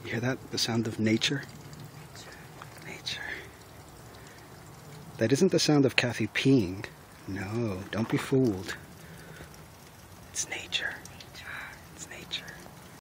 You hear that? The sound of nature? Nature. That isn't the sound of Cathy peeing. No, don't be fooled. It's nature.